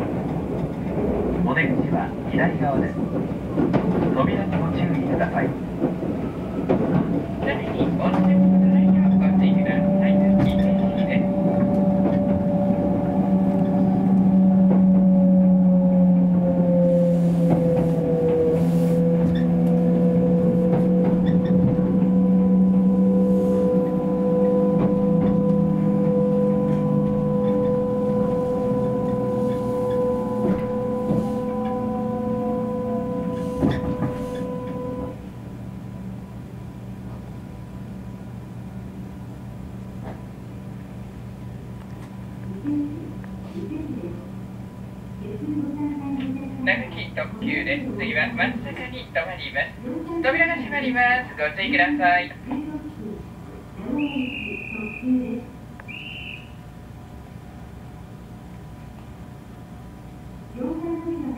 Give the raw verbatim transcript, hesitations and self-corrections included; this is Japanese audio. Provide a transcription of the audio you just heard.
お出口は左側です。扉にご注意ください。 次に温泉の台をご注意ください。いちいです。長崎特急です。次は真ん中に止まります。扉が閉まります。ご注意ください。 両サイド